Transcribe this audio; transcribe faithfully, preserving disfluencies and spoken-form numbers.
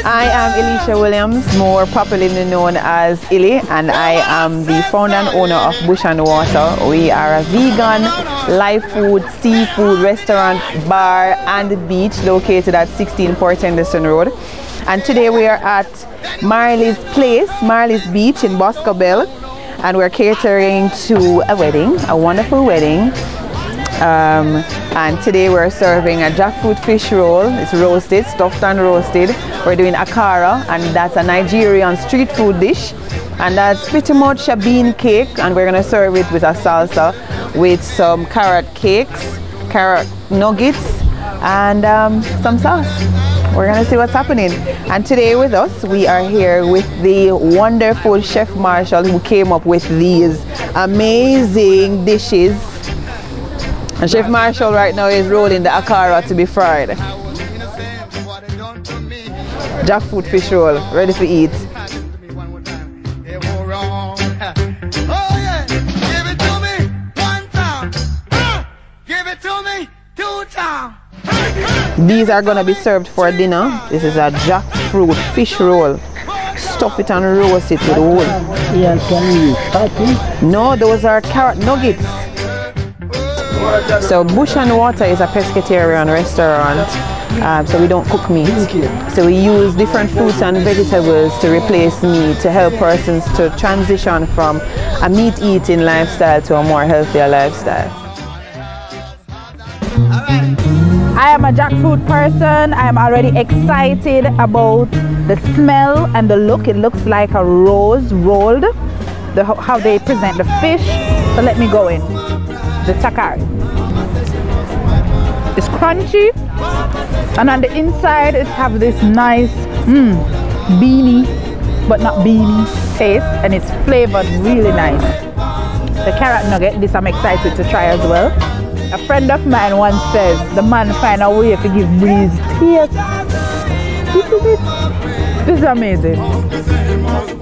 I am Elisha Williams, more popularly known as Illy, and I am the founder and owner of Bush and Water. We are a vegan, live food, seafood restaurant, bar and beach located at sixteen Port Henderson Road. And today we are at Marley's place, Marley's Beach in Boscobel, and we're catering to a wedding, a wonderful wedding. Um, and today we're serving a jackfruit fish roll. It's roasted, stuffed and roasted. We're doing Akara, and that's a Nigerian street food dish. And that's pretty much a bean cake, and we're gonna serve it with a salsa with some carrot cakes, carrot nuggets, and um, some sauce. We're gonna see what's happening. And today with us, we are here with the wonderful Chef Marshall, who came up with these amazing dishes. And Chef Marshall right now is rolling the Akara to be fried. Jackfruit fish roll, ready to eat. These are gonna be served for dinner. This is a jackfruit fish roll. Stuff it and roast it with wool. No, those are carrot nuggets. So Bush and Water is a pescatarian restaurant, um, so we don't cook meat. So we use different fruits and vegetables to replace meat, to help persons to transition from a meat-eating lifestyle to a more healthier lifestyle. I am a jackfruit person. I am already excited about the smell and the look. It looks like a rose rolled, the, how they present the fish. So let me go in. The takari. It's crunchy, and on the inside it have this nice mm, beany, but not beany taste, and it's flavored really nice. The carrot nugget, this I'm excited to try as well. A friend of mine once says the man find a way to give breeze taste. This is it. This is amazing.